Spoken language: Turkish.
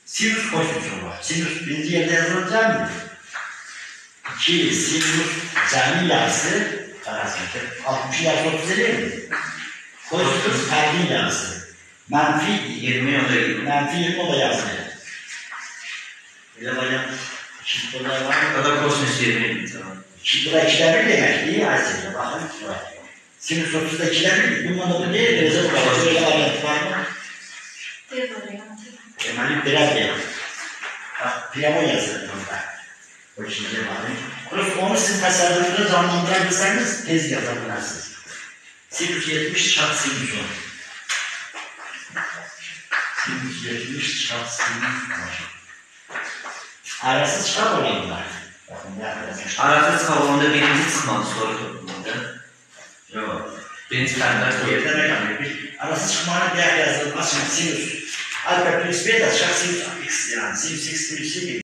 Sinüs kosinüsü var. Sinüs birinci yerde yazılacak mı? 2 sinüs cami yarısı karasıydı. 60 yarısı 30 değil mi? Kosinüs terbiye yarısı. Menfi 20 o da 20. Menfi 20 o da yazıyor. Öyle bayan şimdi bunlar var mı? O da kosinüs 20. Tamam. Burada ikiler bir demek değil aslında. Bakın şuraya. Sinüs 30'da ikiler bir. Bundan da bu değil. Özel kalacak. Öyle varyant var mı? Bir varyant. Emalik biraz değil. Bak pilavon yazılır burada. O ikinci varyant. Onu siz tasarrufunu canlandırabilirseniz tez yazabilirsiniz. Sinüs 70 çarpı sinüs 10. Sinüs 70 çarpı sinüs 10. Arasız çıkar olanlar. Bakın ne yapacağız? Arasız kavramında birinci kısmı soru toplumunda. Yok. Birinci kısmında soru. Yerden ne kalıyor? Arasız çıkmanın bir yazılır. Açın sinüs. Alfa plus beta şak sinüs x yani. Sinüs x plus y gibi.